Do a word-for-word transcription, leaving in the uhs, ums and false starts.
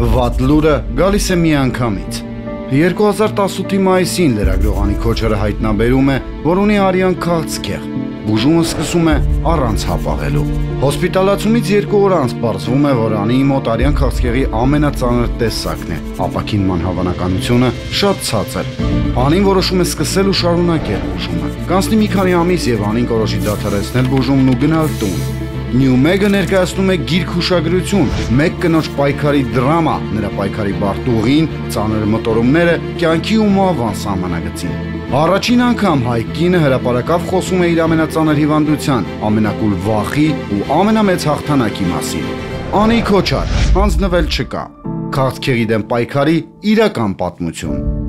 Վատ լուրը գալիս է միանգամից։ երկու հազար տասութի մայիսին լրագրող Անի Քոչարը հայտնաբերում է, որ ունի արյան քաղցկեղ։ Բուժումը սկսում է առանց հապաղելու։ Հոսպիտալացումից երկու օր անց պարզվում է, որ Անիի մոտ արյան քաղցկեղի ամենածանր տեսակն է։ Ապաքինման հավանականությունը շատ ցածր։ Անին որոշում է սկսել ու շարունակել բուժումը։ Կանցնի մի քանի ամիս եւ Անին կորոշի դադարեցնել բուժումն ու գնալ տուն։ Նյումեգը ներկայացնում է գիրք հուշագրություն, մեկ կնոջ պայքարի դրամա, նրա պայքարի բարդուղին, ծանր մտորումները, կյանքի ու մահվան սահմանագծին։ Առաջին անգամ հայ կինը հրապարակավ խոսում է իր ամենածանր հիվանդության, ամենակուլ վախի ու ամենամեծ հաղթանակի մասին։ Անի Քոչար, հանձնվել չկա։ Քաղցկեղի դեմ պայքարի իրական պատմություն։